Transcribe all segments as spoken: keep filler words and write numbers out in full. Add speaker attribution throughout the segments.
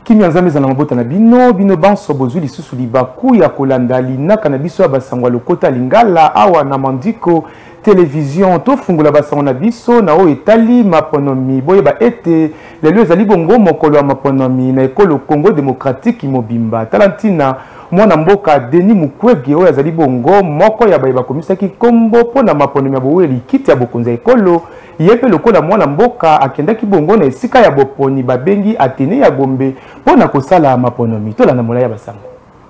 Speaker 1: Kimi Nzambe za mabota na bino bino banso bozuli susu libaku ya kolanda lina kanabiso abasangwa lokota lingala awa na mandiko télévision to fungula basango na biso na o etali maponomi boyeba ete lelo ezali bongo mokolo ya maponomi na ekolo Congo démocratique mobimba talantina mwana mboka Denis Mukwege oyo azali bongo moko ya bayeba komisaki kombo pona maponomi ya boweli kiti ya bokonza ekolo yepe lokola mwana mboka akendaki bongo na esika ya boponi babengi Atene ya Gombe pona kosala maponomi tolanda mola ya basango.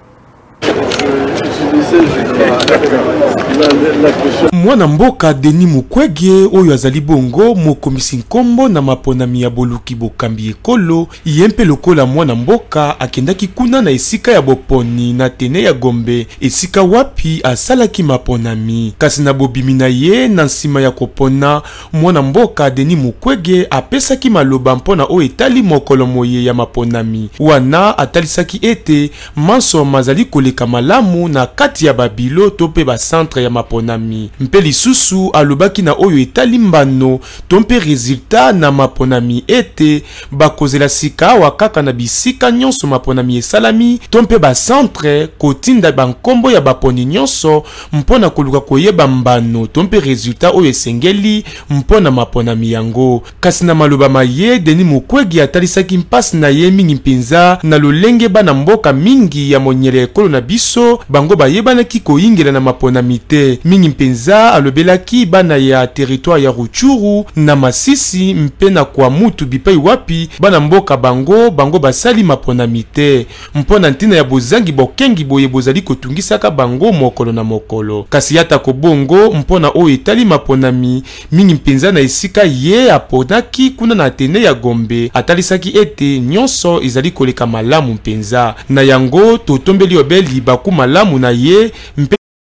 Speaker 2: Mwana mboka Denis Mukwege oyo azali bongo mokomisi nkombo na maponami ya boluki bokambi ekolo yempe lokola mwana mboka akendaki kuna na esika ya boponi na Atene ya Gombe esika wapi asalaki maponami kasi na bobimi na ye na nsima ya kopona mwana mboka Denis Mukwege apesaki maloba mpona o etali mokolo moye ya maponami wana atalisaki ete manso mazali koleka malamu na kati ya babilo tope ba centre ya maponami mpe lisusu alobaki na oyo etali mbano tompe resultat na maponami ete bakozela sika wakaka na bisika nyonso maponami esalami tompe ba centre kotinda bankombo ya baponi nyonso mpona koluka koyeba mbano tompe resultat oyo esengeli mpona maponami yango kasi na maloba maye Denis Mukwege atalisaki mpasi na ye mingi mpenza na lolenge bana mboka mingi ya monyele ekolo na biso bango bayebanaki koyingela na maponami te mingi mpenza alobelaki bana ya territoire ya Ruchuru na Masisi mpe na kwa mutu bipai wapi bana mboka bango bango basali maponami te mpona ntina ya bozangi bokengi boye bozali kotungisaka bango mokolo na mokolo kasi yata kobongo mpona o etali maponami mingi mpenza na esika ye aponaki kuna na Atene ya Gombe atalisaki ete nyonso ezali koleka malamu mpenza na yango totombeli obeli baku malamu na ye mpe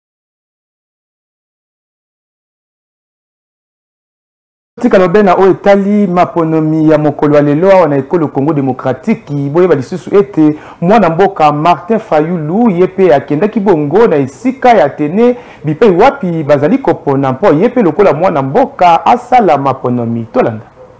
Speaker 1: tika lobena o etali maponomi ya mokolo lelo awa na ekolo Congo démocratique boyeba lisusu ete mwana mboka Martin Fayulu yepe akendaki bongo na esika ya Atene bipai wapi bazali kopona mpo yepe lokola mwana mboka asala maponomi tolanda.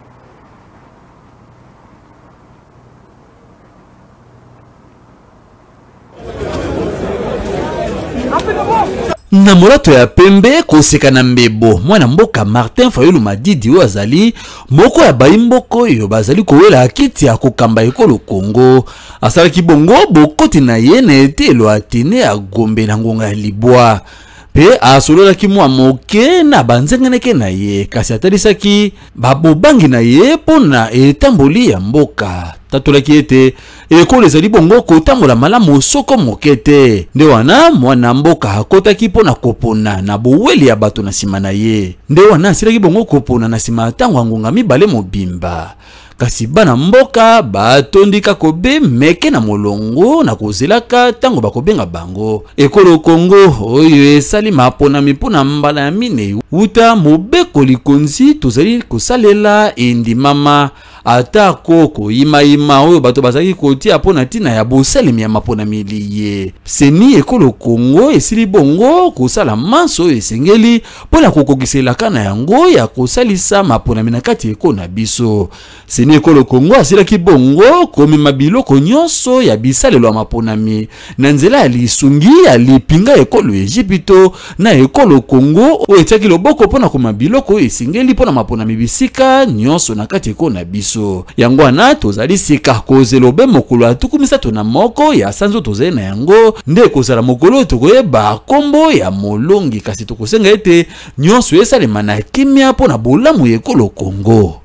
Speaker 3: Na molato ya pembe koseka na mbebo mwana mboka Martin Fayulu Madidi oyo azali moko ya bayimboko oyo bazali kowela kiti ya kokamba ekolo Congo asalaki bongo bokoti na ye na etelo Atene ya Gombe na ngonga ya Libwa pe asololaki mwa moke na banzengeneke na ye kasi atalisaki babobangi na ye pona etamboli ya mboka tatolaki ete ekolo ezali bongo kotambola malamu soko moke te nde wana mwana mboka akotaki pona kopona na boweli ya bato na nsima na ye nde wana asilaki bongo kopona na nsima ya ntango ya ngonga mibale mobimba kasi bana mboka batondika kobe meke na molongo na kozelaka tango bakobenga bango ekolo Congo oyo esali maponami mpona mbala ya mine uta mobeko likonzi tozali kosalela endimama atako koyimayima oyo bato bazali kotia pona tina ya bosalemi ya maponami liye seni ekolo Congo esili bongo kosala manso oyo esengeli mpona kokokiselaka na yango ya kosalisa maponami na kati ekolo na biso seni ekolo Congo asilaki bongo komema biloko nyonso ya bisalelo ya maponami na nzela ya lisungi ya lipinga ekolo Ejipito na ekolo Congo oyo etiaki loboko mpona koma biloko oyo esengeli mpona maponami bisika nyonso na kati ekolo na biso yango wana tozali sika kozela obe mokolo atuku misato na moko ya sanzo tozali na yango nde kozala mokolo tokoyeba kombo ya molongi kasi tokosenga ete nyonso esalema na kimia mpona bolamu ya ekolo Congo.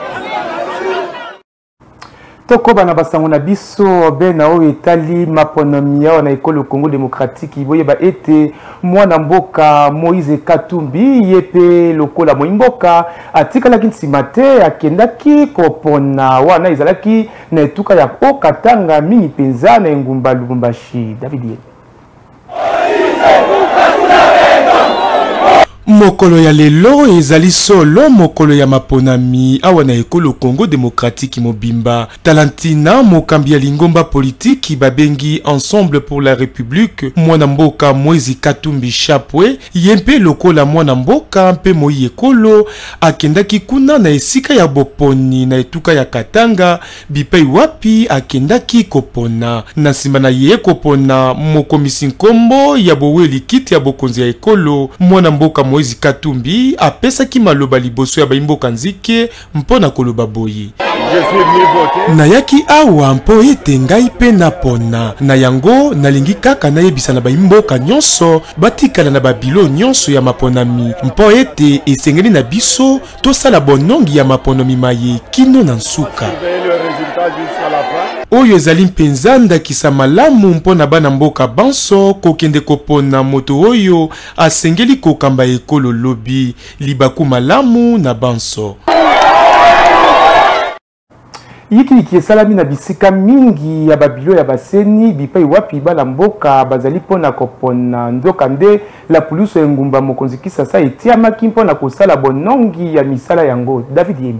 Speaker 1: Toko bana basango na biso bena o etali maponomi ya na ekolo Congo démocratique boyeba ete mwana mboka Moïse Katumbi yepe lokola moimboka atikalaki nsima te akendaki kopona wana ezalaki na etuka ya Okatanga mingi penza na engumba Lubumbashi. David
Speaker 2: Mokolo ya lelo ezali solo mokolo ya maponami awa na ekolo Congo démocratique mobimba. Talantina mokambi ya lingomba politiki babengi Ensemble pour la République mwana mboka Moïse Katumbi Chapwe yempe lokola mwana mboka mpe moi ekolo akendaki kuna na esika ya boponi na etuka ya Katanga bipai wapi akendaki kopona na nsima na ye kopona mokomisi nkombo ya boweli kiti ya bokonzi ya ekolo mwana mboka Moïse Katumbi apesaki maloba liboso ya baimboka nzike mpona koloba boyi. Nayaki awa mpo ete ngai pe napona na yango nalingi kaka nayebisa na baimboka nyonso batikala na babilo nyonso ya maponami mpo ete esengeli na biso tosala bonongi ya maponami maye kino na nsuka. Oyo ezali mpenza ndakisa malamu mpona bana mboka banso kokende kopona moto oyo asengeli kokamba ekolo lobi libaku malamu na banso.
Speaker 1: Yiki yiki esalami na bisika mingi ya babilo ya baseni bipai wapi bala mboka bazali pona kopona ndoka nde la puluso engumba mokonzi Kisasa etiamaki mpona kosala bonongi ya misala yango. David Yembi.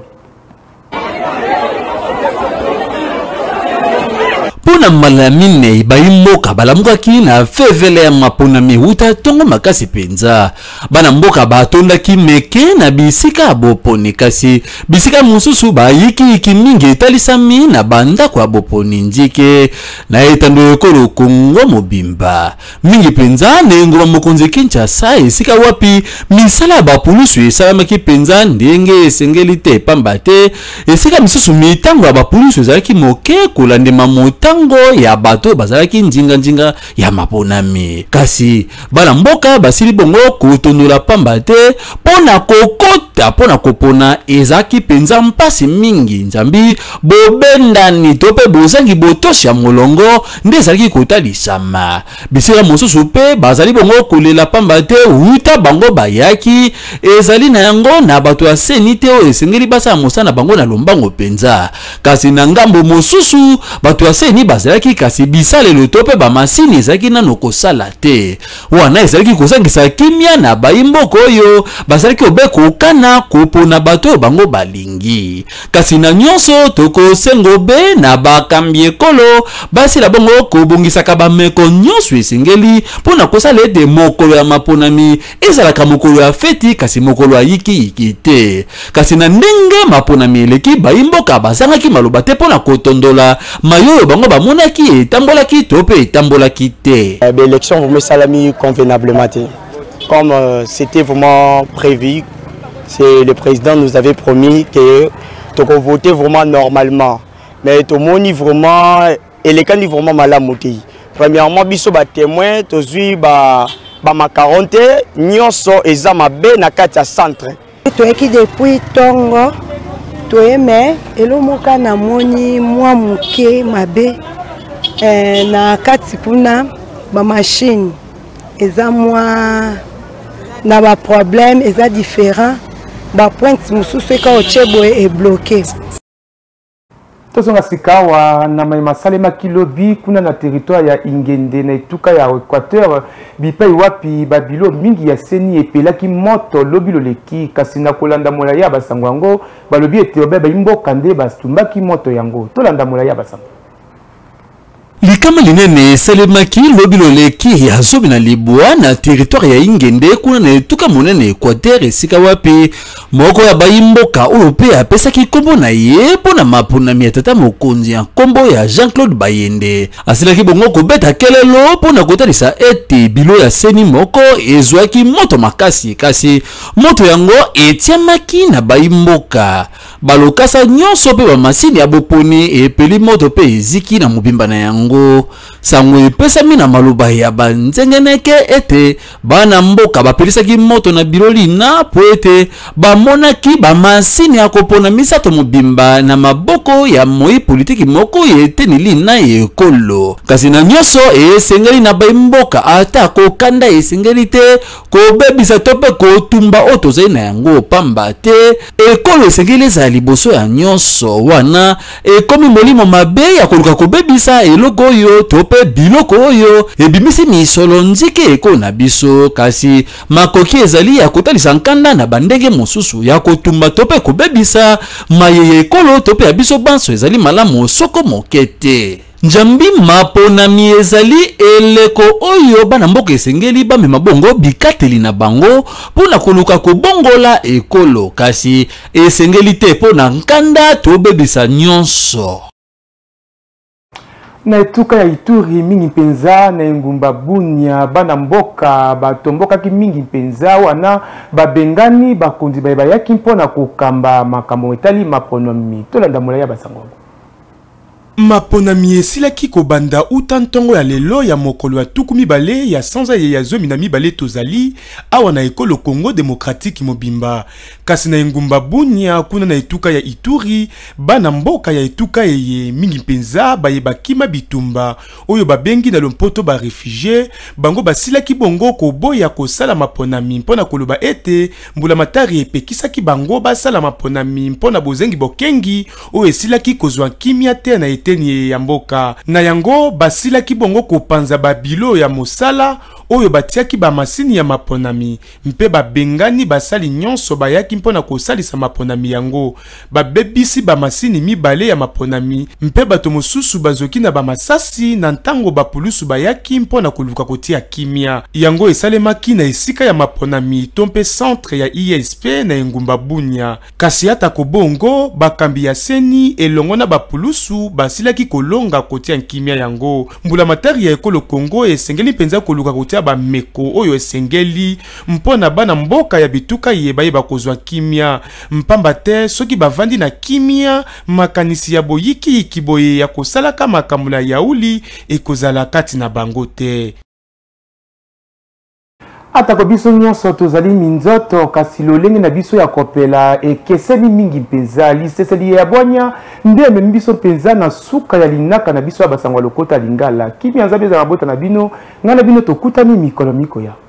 Speaker 3: Pona malamine baimboka balamukaki na fevele ya maponami uta tongo makasi penza bana mboka batondaki meke na bisika boponi kasi bisika mususu bayiki iki mingi etalisami na banda kwa boponi njike na etando ekolo Kongo mobimba mingi penza nengo mokonzi Kinshasa esika wapi misala bapulusu esalamaki penza ndenge esengeli te pamba te esika misusu mitango bapulusu ezalaki moke kolandema motango ya bato bazalaki njinga njinga ya maponami kasi bana mboka basili bongo kotondola pamba te pona kokota pona kopona ezaki penza mpasi mingi nzambi bobendani tope bozangi botoshi ya molongo nde ezalaki kotalisama bisika mosusu pe bazali bongo kolela pamba te uta bango bayaki ezali na yango na bato ya seni te oyo esengeli basa mosana bango na lombango penza kasi na ngambo mosusu bato ya seni bazalaki kasi bisalelo to pe bamasini ezalaki nano kosala te wana ezalaki kozangisa kimia na baimboko oyo bazalaki obe kokana kopona bato bango balingi kasi na nyonso tokosengo be na bakambi ekolo basila bongo kobongisaka bameko nyonso esengeli mpona kosala ete mokolo ya maponami ezalaka mokolo ya feti kasi mokolo ya yiki yiki te kasi na ndenge maponami eleki baimboka bazangaki maloba te mpona kotondola mayo bango bamonaki etambolaki to pe etambolaki te.
Speaker 4: L'élection vraiment salami convenablement comme euh, c'était vraiment prévu. C'est le président nous avait promis que tu voter vraiment normalement mais tout le monde vraiment et les candidats vraiment malamouti. Premièrement biso ba témoin to zui ba ba makaronte nyonso eza mabe na kati ya centre.
Speaker 5: To eki depuis tongo to eme elomoka na moni mwa muke mabe eh, na kati puna ba machine eza mwa na ba problème eza différent ba point mususu ka ochebo est bloqué.
Speaker 1: Tozonga sikawa na maimasalema kilobi kuna na territoire ya Ingende na etuka ya Equateur bipai wapi babilo mingi ya seni epelaki moto lobilo leki kasi na kolanda mola ya basango yango balobi ete obeba imboka nde bastumbaki moto yango tolanda mola ya basango.
Speaker 3: Likama linene salemaki lobilo leki ya zobi na libwa na territoire ya Ingende kuna na etuka monene Equateur esika wapi moko ya baimboka oyo pe apesaki kombo na ye pona maponami ya tata mokonzi ya kombo ya Jean-Claude Bayende asilaki bongo kobeta kelelo pona kotalisa ete bilo ya seni moko ezwaki moto makasi kasi moto yango etiamaki na baimboka balokasa nyonso pe bamasini ya boponi epeli moto pe eziki na mobimba na yango sango epesami na maloba ya banzengeneke ete bana mboka bapelisaki moto na biloli na po ete bamonaki bamasini ya kopona misato mobimba na maboko ya moi politiki moko yetenili na ekolo kasi na nyonso esengeli na baimboka ata kokanda esengeli te kobebisa to pe kotumba oyo tozali na yango pamba te ekolo esengeli ezala liboso ya nyonso wana ekomi molimo mabe ya koluka kobebisa eloko oyo to pe biloko oyo ebimisi misolo nzike eko na biso kasi makoki ezali ya kotalisa nkanda na bandenge mosusu ya kotumba to pe kobebisa mayeye ekolo to pe ya biso banso ezali malamu soko mokete. Njambi maponami ezali eleko oyo bana mboka esengeli bamema bongo bikateli na bango pona koluka kobongola ekolo kasi esengeli te pona nkanda to bebisa nyonso.
Speaker 1: Na etuka ya Ituri mingi mpenza na engumba Bunia bana mboka batombokaki mingi mpenza wana babengani bakondi bayaki mpona kokamba makambo etali maponami tolanda molaya basango.
Speaker 2: Maponami esilaki kobanda uta ntongo ya lelo ya mokolo ya tuku mibale ya sanza ya zomi na mibale tozali awa na ekolo Congo Démocratique mobimba kasi na engumba Bunia kuna na etuka ya Ituri bana mboka ya etuka eye mingi mpenza bayebakima bitumba oyo babengi na lompoto ba réfugié bango basilaki bongo koboya kosala maponami mpona koloba ete mbula matari epekisaki bango basala maponami mpona bozengi bokengi oyo esilaki kozwa kimia te na teni ya mboka na yango basilaki bongo kopanza babilo ya mosala oyo batiaki ba masini ya maponami mpe babengani basali nyonso bayaki mpona kosalisa maponami yango babebisi ba masini mibale ya maponami mpe bato mosusu bazoki na ba masasi na ntango bapulusu bayaki mpona koluka kotia kimia yango esalemaki na esika ya maponami to mpe centre ya I S P na engumba Bunia kasi ata kobongo bakambi ya seni elongo na bapulusu basilaki kolonga kotia kimia yango mbula matari ya ekolo Congo esengeli mpenza koluka kotia ba meko oyo esengeli mpona bana mboka ya bituka yeba yeba kozwa kimia mpamba te soki bavandi na kimia makanisi ya boyiki ikiboye ya kosalaka makambo na yauli ekozala kati na bango te.
Speaker 1: Atako biso nyonso tozali minzoto kasi lolenge na biso ya kopela ekeseni mingi mpenza liseseli ya bwanya ndeme biso mpenza na suka ya linaka na biso ya basango lokota lingala kimi anzabi za mabota na bino ngana bino tokutani mikolo miko ya